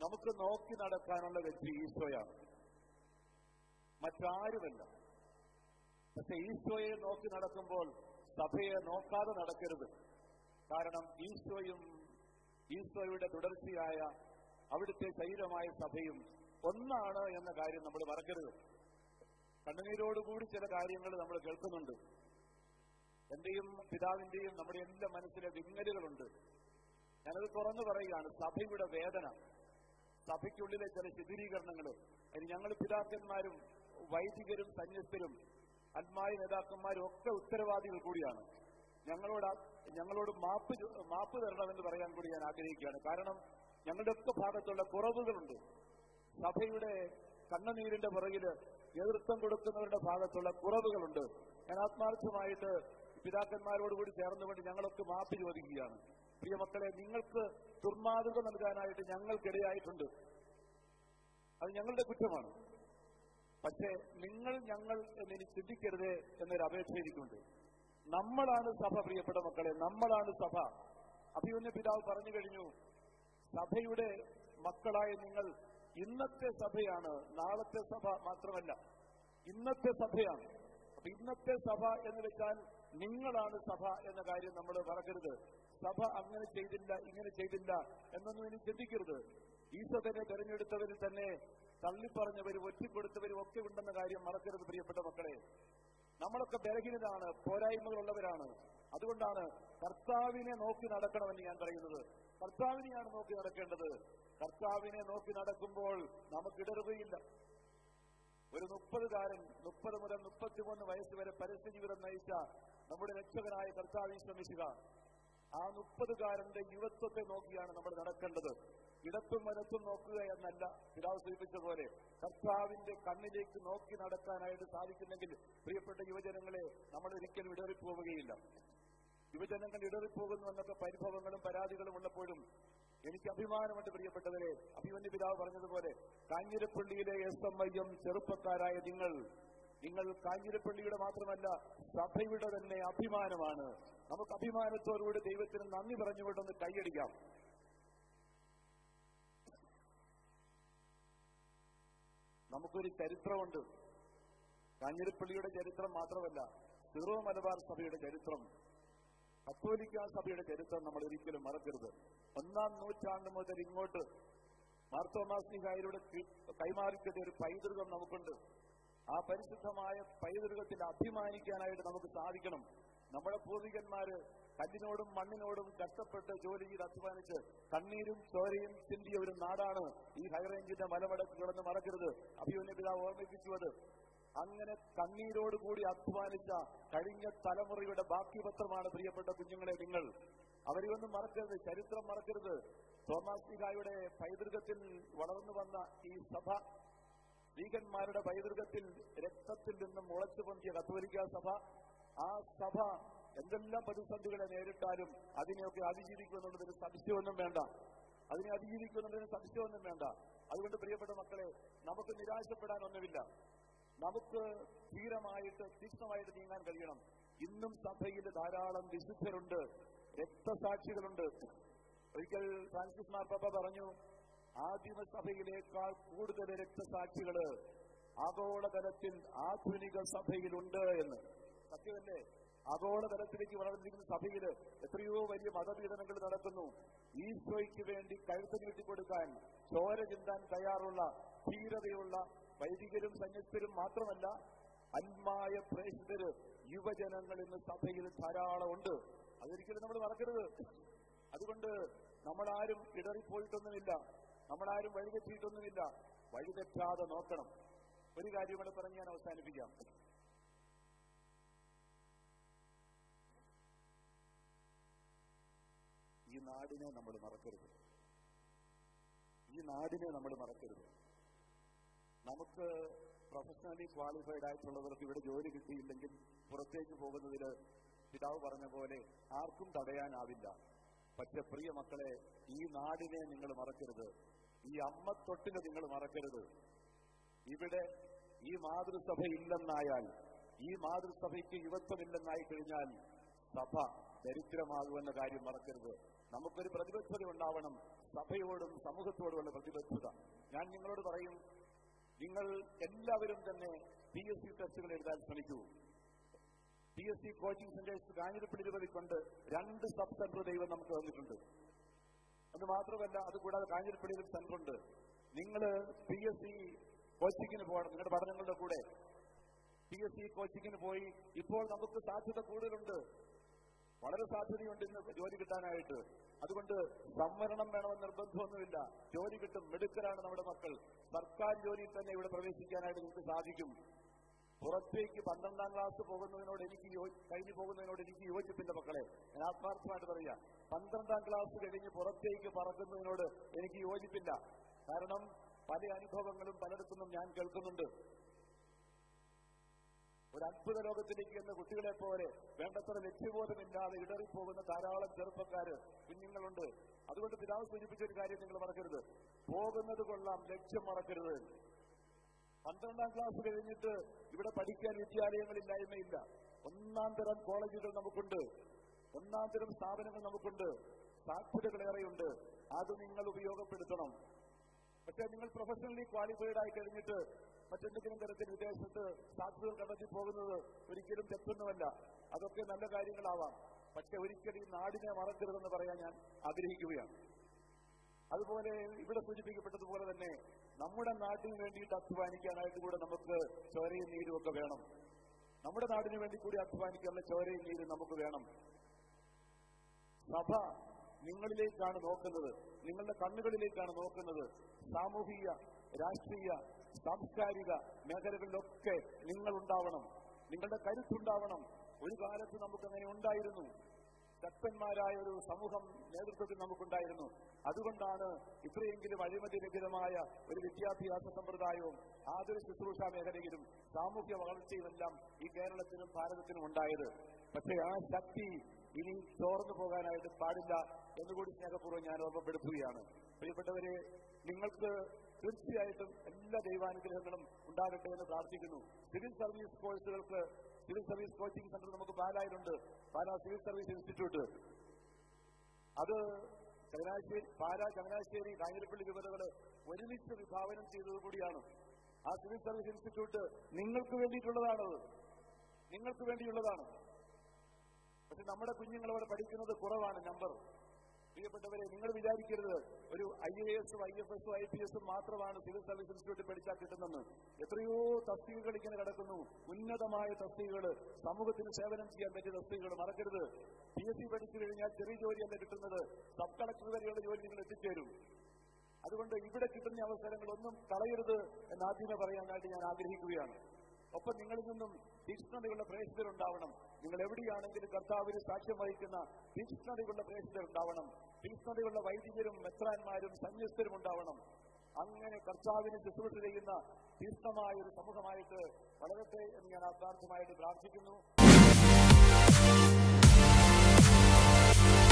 നമുക്ക് നോക്കി നടക്കാനുള്ള വ്യക്തി ഈശോയാണ്, മറ്റാരുമല്ല. പക്ഷെ ഈശോയെ നോക്കി നടക്കുമ്പോൾ സഭയെ നോക്കാതെ നടക്കരുത്. കാരണം ഈശോയുടെ തുടർച്ചയായ അവിടുത്തെ ശരീരമായ സഭയും ഒന്നാണ് എന്ന കാര്യം നമ്മൾ മറക്കരുത്. കണ്ണുനീരോടുകൂടി ചില കാര്യങ്ങൾ നമ്മൾ കേൾക്കുന്നുണ്ട്. എന്റെയും പിതാവിന്റെയും നമ്മുടെ എല്ലാ മനസ്സിലെ വിങ്ങലുകളുണ്ട്. ഞാനത് തുറന്നു പറയുകയാണ്. സഭയുടെ വേദന, സഭയ്ക്കുള്ളിലെ ചില ശിഥിലീകരണങ്ങൾ, അതിന് ഞങ്ങൾ പിതാക്കന്മാരും വൈദികരും സന്യസ്തരും ആത്മായ നേതാക്കന്മാരും ഒക്കെ ഉത്തരവാദികൾ കൂടിയാണ്. ഞങ്ങളോട് മാപ്പ് തരണമെന്ന് പറയാൻ കൂടി ഞാൻ ആഗ്രഹിക്കുകയാണ്. കാരണം ഞങ്ങളുടെ ഒക്കെ ഭാഗത്തുള്ള കുറവുകളുണ്ട്. സഭയുടെ കണ്ണുനീരിന്റെ പുറകില് നേതൃത്വം കൊടുക്കുന്നവരുടെ ഭാഗത്തുള്ള കുറവുകളുണ്ട്. ഞാൻ ആത്മാർത്ഥമായിട്ട് പിതാക്കന്മാരോടുകൂടി ചേർന്നുകൊണ്ട് ഞങ്ങളൊക്കെ മാപ്പ് ചോദിക്കുകയാണ്. പ്രിയമക്കളെ, നിങ്ങൾക്ക് ദുർമാതൃക നൽകാനായിട്ട് ഞങ്ങൾക്കിടയായിട്ടുണ്ട്. അത് ഞങ്ങളുടെ കുറ്റമാണ്. പക്ഷേ ഞങ്ങൾ എന്നിനി ചിന്തിക്കരുതേ എന്നൊരു അപേക്ഷ എനിക്കുണ്ട്. നമ്മളാണ് സഭ, പ്രിയപ്പെട്ട മക്കളെ, നമ്മളാണ് സഭ. അഭിമന്യ പിതാവ് പറഞ്ഞു കഴിഞ്ഞു, സഭയുടെ മക്കളായ നിങ്ങൾ ഇന്നത്തെ സഭയാണ്, നാളത്തെ സഭ മാത്രമല്ല, ഇന്നത്തെ സഭയാണ്. അപ്പൊ ഇന്നത്തെ സഭ എന്ന് വെച്ചാൽ നിങ്ങളാണ് സഭ എന്ന കാര്യം നമ്മൾ മറക്കരുത്. സഭ അങ്ങനെ ചെയ്തില്ല, ഇങ്ങനെ ചെയ്തില്ല എന്നൊന്നും ഇനി ചിന്തിക്കരുത്. ഈശോ തന്നെ തെരഞ്ഞെടുത്തവരിൽ തന്നെ തള്ളിപ്പറഞ്ഞവരും ഒറ്റിക്കൊടുത്തവരും ഒക്കെ ഉണ്ടെന്ന കാര്യം മറക്കരുത്. പ്രിയപ്പെട്ട മക്കളെ, നമ്മളൊക്കെ ബലഹീനരാണ്, പോരായ്മകളുള്ളവരാണ്. അതുകൊണ്ടാണ് കർത്താവിനെ നോക്കി നടക്കണമെന്ന് ഞാൻ പറയുന്നത്. കർത്താവിനെയാണ് നോക്കി നടക്കേണ്ടത്. കർത്താവിനെ നോക്കി നടക്കുമ്പോൾ നമുക്കിടറുകയില്ല. ഒരു 30 മുതൽ 33 വയസ്സ് വരെ പരസ്യ ജീവിതം നയിച്ച നമ്മുടെ രക്ഷകനായ കർത്താവിനെ ശ്രമിക്കുക. ആ 30കാരന്റെ യുവത്വത്തെ നോക്കിയാണ് നമ്മൾ നടക്കേണ്ടത്. ഇടത്തും വലത്തും നോക്കുക എന്നല്ല, പിതാവ് സൂചിപ്പിച്ച പോലെ കർത്താവിന്റെ കണ്ണിലേക്ക് നോക്കി നടക്കാനായിട്ട് സാധിക്കുന്നെങ്കിൽ പ്രിയപ്പെട്ട യുവജനങ്ങളെ, നമ്മൾ ഒരിക്കലും ഇടറിപ്പോവുകയില്ല. യുവജനങ്ങൾ ഇടറിപ്പോകുന്നു എന്നൊക്കെ പരിഭവങ്ങളും പരാതികളും ഉള്ളപ്പോഴും എനിക്ക് അഭിമാനമുണ്ട് പ്രിയപ്പെട്ടവരെ. അഭിമന്യ പിതാവ് പറഞ്ഞതുപോലെ കാഞ്ഞിരപ്പള്ളിയിലെ SMIM ചെറുപ്പക്കാരായ നിങ്ങൾ കാഞ്ഞിരപ്പള്ളിയുടെ മാത്രമല്ല സഭയുടെ തന്നെ അഭിമാനമാണ്. നമുക്ക് അഭിമാനത്തോടുകൂടി ദൈവത്തിന് നന്ദി പറഞ്ഞുകൊണ്ടൊന്ന് കൈയടിക്കാം. നമുക്കൊരു ചരിത്രമുണ്ട്. കാഞ്ഞിരപ്പള്ളിയുടെ ചരിത്രം മാത്രമല്ല, സിറോ മലബാർ സഭയുടെ ചരിത്രം, കത്തോലിക്ക സഭയുടെ ചരിത്രം നമ്മൾ ഒരിക്കലും മറക്കരുത്. 1-ാം നൂറ്റാണ്ട് മുതൽ ഇങ്ങോട്ട് മാർത്തോമാ ശ്ലീഹായിലൂടെ കൈമാറിക്കിട്ടിയ ഒരു പൈതൃകം നമുക്കുണ്ട്. ആ പരിശുദ്ധമായ പൈതൃകത്തിൽ അഭിമാനിക്കാനായിട്ട് നമുക്ക് സാധിക്കണം. നമ്മുടെ പൂർവികന്മാര് കല്ലിനോടും മണ്ണിനോടും കഷ്ടപ്പെട്ട് ജോലി ചെയ്ത് അധ്വാനിച്ച് കണ്ണീരും ചോരയും ചിന്തിയ ഒരു നാടാണ് ഈ ഹൈറേഞ്ചിന്റെ മലമടക്ക് കിടന്ന് മറക്കരുത്. അഭിമന്യ പിതാവ് ഓർമ്മിപ്പിച്ചു അത്. അങ്ങനെ കണ്ണീരോടുകൂടി അധ്വാനിച്ച കഴിഞ്ഞ തലമുറയുടെ ബാക്കി പത്രമാണ് പ്രിയപ്പെട്ട കുഞ്ഞുങ്ങളെ നിങ്ങൾ. അവരെയൊന്നും മറക്കരുത്, ചരിത്രം മറക്കരുത്. തോമാസ് ശ്ലീഹായുടെ പൈതൃകത്തിൽ വളർന്നു വന്ന ഈ സഭ, സ്ത്രീകന്മാരുടെ പൈതൃകത്തിൽ രക്തത്തിൽ നിന്നും മുളച്ചു പൊന്തിയ കത്തോലിക്ക സഭ, ആ സഭ എന്തെല്ലാം പ്രതിസന്ധികളെ നേരിട്ടാലും അതിനെയൊക്കെ അതിജീവിക്കുമെന്നുള്ളതിന് സംശയമൊന്നും വേണ്ട. അതുകൊണ്ട് പ്രിയപ്പെട്ട മക്കളെ, നമുക്ക് നിരാശപ്പെടാനൊന്നുമില്ല. നമുക്ക് ധീരമായിട്ട് തീക്ഷ്ണമായിട്ട് നീങ്ങാൻ കഴിയണം. ഇന്നും സഭയിൽ ധാരാളം വിശുദ്ധരുണ്ട്, രക്തസാക്ഷികളുണ്ട്. ഒരിക്കൽ ഫ്രാൻസിസ് മാർപ്പാപ്പ പറഞ്ഞു, ആദിമസഭയിലേക്കാൾ കൂടുതൽ രക്തസാക്ഷികള് ആഗോളതലത്തിൽ ആധുനിക സഭയിലുണ്ട് എന്ന്. സത്യമല്ലേ? ആഗോളതലത്തിലേക്ക് വളർന്നിരിക്കുന്ന സഭയില് എത്രയോ വലിയ മതപീഡനങ്ങൾ നടക്കുന്നു. ഈശോയ്ക്ക് വേണ്ടി കഴുത്ത് നീട്ടിക്കൊടുക്കാൻ, ചോര ചിന്താൻ തയ്യാറുള്ള ധീരതയുള്ള വൈദികരും സന്യസ്തരും മാത്രമല്ല, അന്മായ പ്രേക്ഷിതര് യുവജനങ്ങൾ ഇന്ന് സഭയിൽ ധാരാളം ഉണ്ട്. അതൊരിക്കലും നമ്മൾ മറക്കരുത്. അതുകൊണ്ട് നമ്മളാരും ഇടറിപ്പോയിട്ടൊന്നുമില്ല, നമ്മളാരും വഴിതെറ്റിയിട്ടൊന്നുമില്ല. വഴിതെറ്റാതെ നോക്കണം. ഒരു കാര്യം കൂടെ പറഞ്ഞ് ഞാൻ അവസാനിപ്പിക്കാം. ഈ നാടിനെ നമ്മൾ മറക്കരുത്. നമുക്ക് പ്രൊഫഷണലി ക്വാളിഫൈഡ് ആയിട്ടുള്ളവർക്ക് ഇവിടെ ജോലി കിട്ടിയില്ലെങ്കിൽ പുറത്തേക്ക് പോകുന്നതിൽ പിതാവ് പറഞ്ഞ പോലെ ആർക്കും തടയാനാവില്ല. പക്ഷെ പ്രിയ മക്കളെ, ഈ നാടിനെ നിങ്ങൾ മറക്കരുത്. ഈ അമ്മത്തൊട്ടിനെ നിങ്ങൾ മറക്കരുത്. ഇവിടെ ഈ മാതൃസഭ ഇല്ലെന്നായാൽ, ഈ മാതൃസഭയ്ക്ക് യുവത്വമില്ലെന്നായി കഴിഞ്ഞാൽ സഭ ദരിദ്രമാകുമെന്ന കാര്യം മറക്കരുത്. നമുക്കൊരു പ്രതിബദ്ധത ഉണ്ടാവണം. സഭയോടും സമൂഹത്തോടുമുള്ള പ്രതിബദ്ധത. ഞാൻ നിങ്ങളോട് പറയും, നിങ്ങൾ എല്ലാവരും തന്നെ PSC ടെസ്റ്റുകൾ എഴുതാൻ ശ്രമിക്കൂ. PSC കോച്ചിങ് സെന്റേഴ്സ് കാഞ്ഞിരപ്പള്ളി കൊണ്ട് 2 സബ് സെന്റർ ദൈവം നമുക്ക് തന്നിട്ടുണ്ട്. അത് മാത്രമല്ല, അതുകൂടാതെ കാഞ്ഞിരപ്പള്ളിയിൽ സെന്ററുണ്ട്. നിങ്ങൾ PSC കോച്ചിങ്ങിന് പോകണം. നിങ്ങളുടെ പഠനങ്ങളുടെ കൂടെ PSC കോച്ചിങ്ങിന് പോയി ഇപ്പോൾ നമുക്ക് സാധ്യത കൂടുതലുണ്ട്, വളരെ സാധ്യതയുണ്ട് ഇന്ന് ജോലി കിട്ടാനായിട്ട്. അതുകൊണ്ട് സംവരണം വേണമെന്ന് നിർബന്ധമൊന്നുമില്ല. ജോലി കിട്ടും. മിടുക്കരാണ് നമ്മുടെ മക്കൾ. സർക്കാർ ജോലിയിൽ തന്നെ ഇവിടെ പ്രവേശിക്കാനായിട്ട് നിങ്ങൾക്ക് സാധിക്കും. പുറത്തേക്ക് 12ാം ക്ലാസ് പോകുന്നതിനോട് കഴിഞ്ഞു പോകുന്നതിനോട് എനിക്ക് യോജിപ്പില്ല മക്കളെ. ഞാൻ ആത്മാർത്ഥമായിട്ട് പറയാം, 12ാം ക്ലാസ് കഴിഞ്ഞ് പുറത്തേക്ക് പറക്കുന്നതിനോട് എനിക്ക് യോജിപ്പില്ല. കാരണം പല അനുഭവങ്ങളും പലയിടത്തുനിന്നും ഞാൻ കേൾക്കുന്നുണ്ട്. ഒരു അത്ഭുത ലോകത്തിലേക്ക് എന്ന കുട്ടികളെ പോലെ വേണ്ടത്ര ലക്ഷ്യബോധമില്ലാതെ ഇടറിപ്പോകുന്ന ധാരാളം ചെറുപ്പക്കാര് കുഞ്ഞുങ്ങളുണ്ട്. അതുകൊണ്ട് പിതാവ് സൂചിപ്പിച്ച ഒരു കാര്യം നിങ്ങൾ മറക്കരുത്. പോകുന്നത് കൊള്ളാം, ലക്ഷ്യം മറക്കരുത്. 12ാം ക്ലാസ് കഴിഞ്ഞിട്ട് ഇവിടെ പഠിക്കാൻ വിദ്യാലയങ്ങളില്ലായ്മയില്ല. 1ാം തരം കോളേജുകൾ നമുക്കുണ്ട്, 1ാം തരം സ്ഥാപനങ്ങൾ നമുക്കുണ്ട്, സാധ്യതകളേറെയുണ്ട്. അത് നിങ്ങൾ ഉപയോഗപ്പെടുത്തണം. പക്ഷേ നിങ്ങൾ പ്രൊഫഷണലി ക്വാളിഫൈഡ് ആയി കഴിഞ്ഞിട്ട് മറ്റെന്തെങ്കിലും തരത്തിൽ വിദേശത്ത് സാധ്യതകൾ കണ്ടെത്തി പോകുന്നത് ഒരിക്കലും തെറ്റൊന്നുമല്ല. അതൊക്കെ നല്ല കാര്യങ്ങളാവാം. പക്ഷെ ഒരിക്കലും ഈ നാടിനെ മറക്കരുതെന്ന് പറയാൻ ഞാൻ ആഗ്രഹിക്കുകയാണ്. അതുപോലെ ഇവിടെ സൂചിപ്പിക്കപ്പെട്ടതുപോലെ തന്നെ നമ്മുടെ നാട്ടിന് വേണ്ടിയിട്ട് അധ്വാനിക്കാനായിട്ട് കൂടെ നമുക്ക് ചോരയും നീരും ഒക്കെ വേണം. നമ്മുടെ നാടിന് വേണ്ടി കൂടി അധ്വാനിക്കാനുള്ള ചോരയും നീരും നമുക്ക് വേണം. സഭ നിങ്ങളിലേക്കാണ് നോക്കുന്നത്, നിങ്ങളുടെ കണ്ണുകളിലേക്കാണ് നോക്കുന്നത്. സാമൂഹിക, രാഷ്ട്രീയ, സാംസ്കാരിക മേഖലകളിലൊക്കെ നിങ്ങളുണ്ടാവണം, നിങ്ങളുടെ കരുത്തുണ്ടാവണം. ഒരു കാലത്ത് നമുക്കങ്ങനെ ഉണ്ടായിരുന്നു. ശക്തന്മാരായ ഒരു സമൂഹം നേതൃത്വത്തിൽ നമുക്കുണ്ടായിരുന്നു. അതുകൊണ്ടാണ് ഇത്രയെങ്കിലും അഴിമതിരഹിതമായ ഒരു വിദ്യാഭ്യാസ സമ്പ്രദായവും ആതുര ശുശ്രൂഷ മേഖലയിലും സാമൂഹ്യ വളർച്ചയുമെല്ലാം ഈ കേരളത്തിനും ഭാരതത്തിനും ഉണ്ടായത്. പക്ഷേ ആ ശക്തി ഇനി ചോർന്നു പോകാനായിട്ട് പാടില്ല എന്നുകൂടി സ്നേഹപൂർവ്വം ഞാൻ ഓർമ്മപ്പെടുത്തുകയാണ്. പ്രിയപ്പെട്ടവരെ, നിങ്ങൾക്ക് തീർച്ചയായിട്ടും എല്ലാ ദൈവാനുഗ്രഹങ്ങളും ഉണ്ടാകട്ടെ എന്ന് പ്രാർത്ഥിക്കുന്നു. സിവിൽ സർവീസ് കോഴ്സുകൾക്ക് സിവിൽ സർവീസ് കോച്ചിങ് സെന്റർ നമുക്ക് പാലായിലുണ്ട്. Pala civil service institute. അത് പാലാ, ചങ്ങനാശ്ശേരി, കാഞ്ഞിരപ്പള്ളി രൂപതകൾ ഒരുമിച്ച് വിഭാവനം ചെയ്തതുകൂടിയാണ്. ആ സിവിൽ സർവീസ് ഇൻസ്റ്റിറ്റ്യൂട്ട് നിങ്ങൾക്ക് വേണ്ടിയിട്ടുള്ളതാണത്, നിങ്ങൾക്ക് വേണ്ടിയുള്ളതാണ്. പക്ഷെ നമ്മുടെ കുഞ്ഞുങ്ങൾ അവിടെ പഠിക്കുന്നത് കുറവാണ് നമ്പർ. പ്രിയപ്പെട്ടവരെ, നിങ്ങൾ വിചാരിക്കരുത് ഒരു IAS-ഉം IFS-ഉം IPS-ഉം മാത്രമാണ് സിവിൽ സർവീസ് ഇൻസ്റ്റിറ്റ്യൂട്ടിൽ പഠിച്ചാൽ കിട്ടുന്നെന്ന്. എത്രയോ തസ്തികകൾ ഇങ്ങനെ കിടക്കുന്നു, ഉന്നതമായ തസ്തികകൾ, സമൂഹത്തിന് സേവനം ചെയ്യാൻ പറ്റിയ തസ്തികകൾ. മറക്കരുത്, PSC പഠിച്ചു കഴിഞ്ഞാൽ ചെറിയ ജോലിയല്ല കിട്ടുന്നത്, സബ് കളക്ടർ വരെയുള്ള ജോലി നിങ്ങൾ എത്തിച്ചേരും. അതുകൊണ്ട് ഇവിടെ കിട്ടുന്ന അവസരങ്ങളൊന്നും കളയരുത് എന്നാദ്യമേ പറയാനായിട്ട് ഞാൻ ആഗ്രഹിക്കുകയാണ്. ഒപ്പം നിങ്ങളിൽ നിന്നും തീക്ഷ്ണതയുള്ള പ്രേക്ഷിതരുണ്ടാവണം. നിങ്ങൾ എവിടെയാണെങ്കിലും കർത്താവിന് സാക്ഷ്യം വഹിക്കുന്ന തീക്ഷ്ണതയുള്ള പ്രേക്ഷിതരുണ്ടാവണം. തീക്ഷ്ണതയുള്ള വൈദികരും മെത്രാന്മാരും സന്യസ്തരും ഉണ്ടാവണം. അങ്ങനെ കർത്താവിന് ശുശ്രൂഷ ചെയ്യുന്ന തീക്ഷ്ണമായ ഒരു സമൂഹമായിട്ട് വളരട്ടെ എന്ന് ഞാൻ ആത്മാർത്ഥമായിട്ട് പ്രാർത്ഥിക്കുന്നു.